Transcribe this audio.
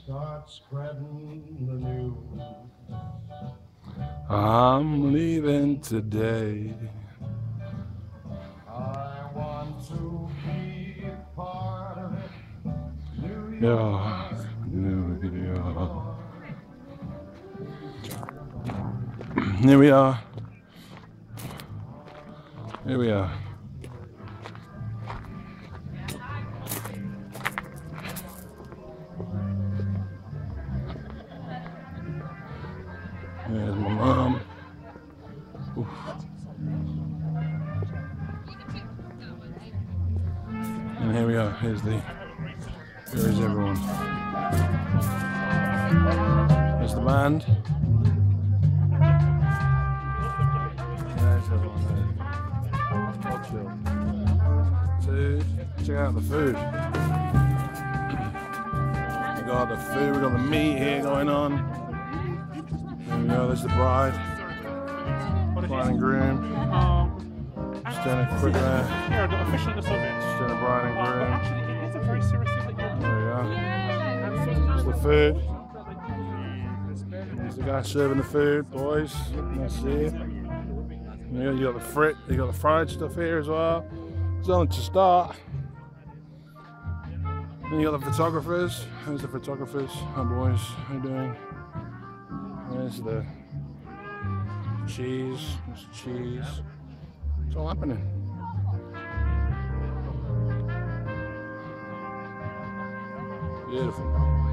start spreading the news. I'm leaving today. I want to be a part of it. New Yeah, York, New New York. York. Here we are. Here we are. There's my mom. Oof. And here we are. Here's everyone. There's the band. There's everyone there. All chill. Food. Check out the food. We got the food. We got the meat here going on. There we go. There's the bride. Bride and groom. Just doing a quick there. Just doing a bride and groom. There we go. There's the food. There's the guy serving the food, boys. That's it. You got the fried stuff here as well. It's only to start. Then you got the photographers. There's the photographers. Hi boys, how you doing? There's the cheese. There's the cheese. It's all happening. Beautiful.